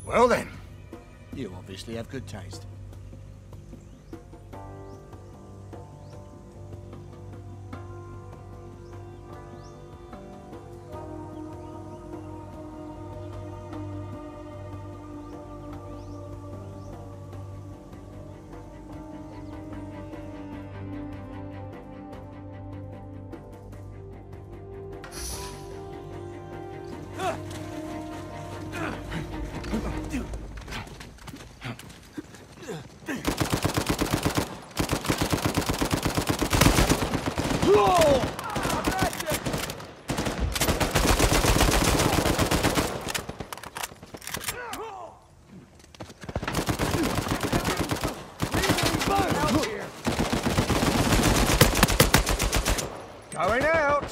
Well then, you obviously have good taste. Going out!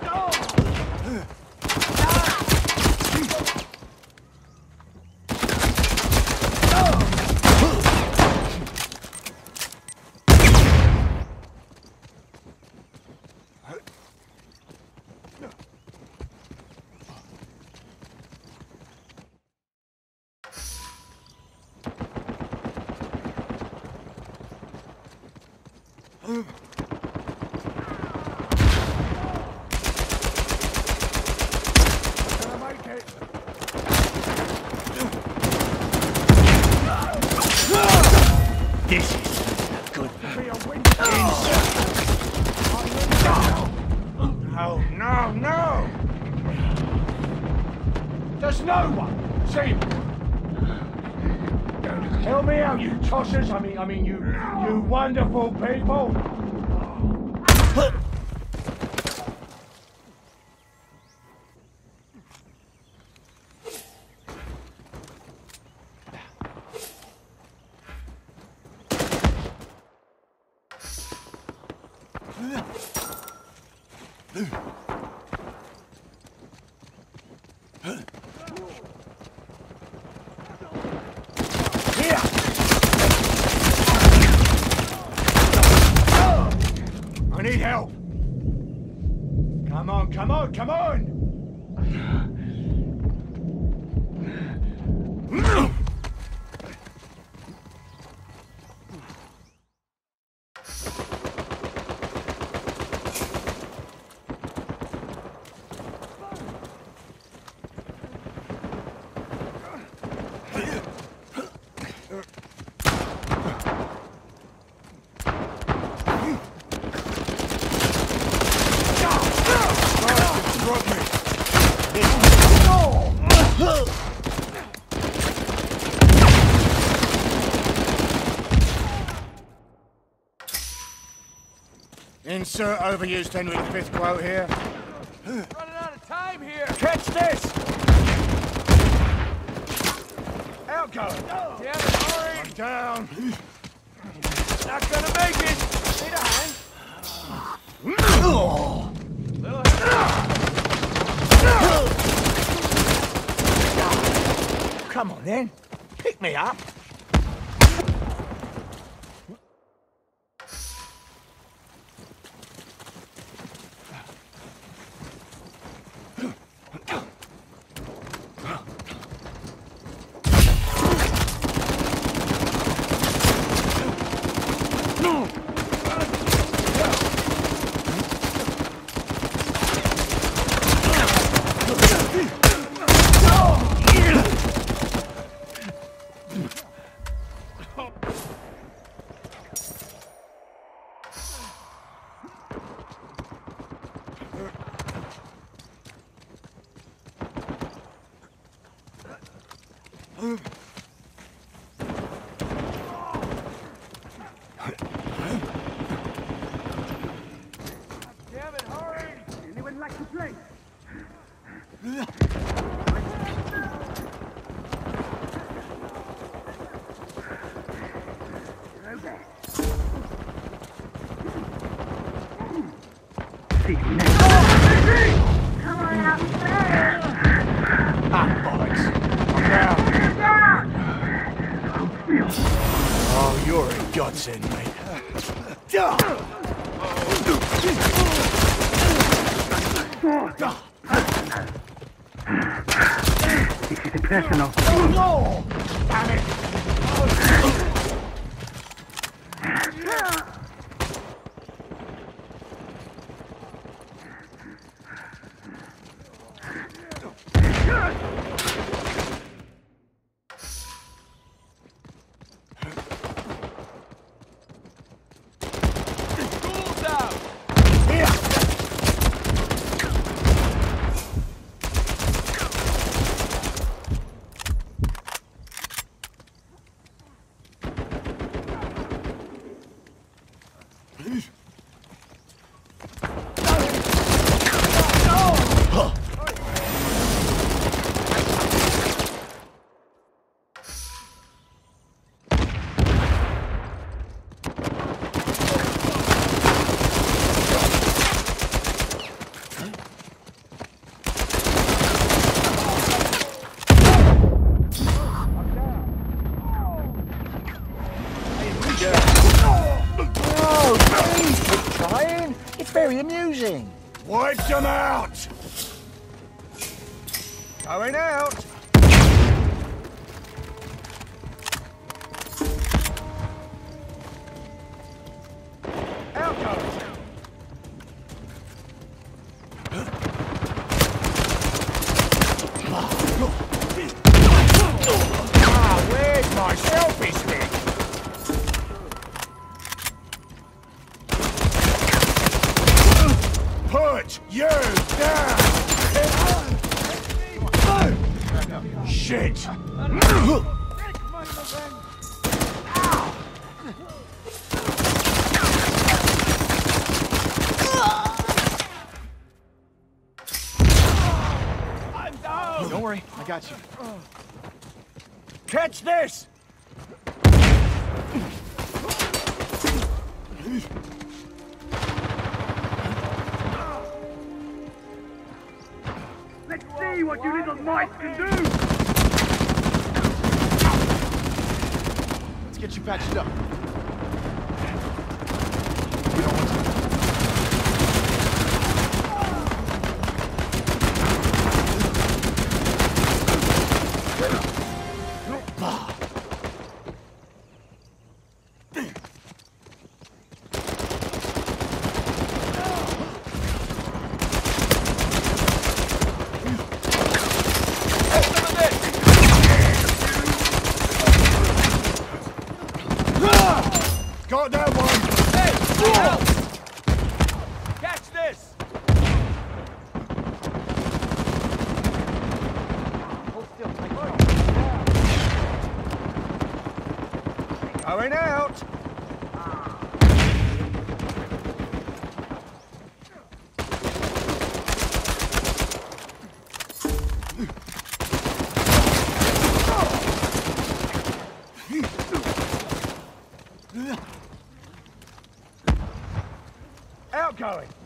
This is good. No, no, no! There's no one! See? Help me out, you tossers! I mean, you wonderful people! I need help! Come on, come on, come on! Insert overused Henry V quote here. Running out of time here! Catch this! Outgoing! Damn it, hurry! I'm down. Not gonna make it! Need a hand? Come on then, pick me up. Damn it, hurry! Anyone like to play? Come on out there! Ah, bollocks! I'm down! Oh, you're a godsend, mate. This is the Professional. Oh, damn it! Very amusing. Wipe them out! Going out! Out goes! Ah, where's my selfie stick? Put you down! Shit! Don't worry, I got you. Catch this! Let's see what you little mice can do! Let's get you patched up. Got that one! Hey! Help! Catch this! Going out! Outgoing!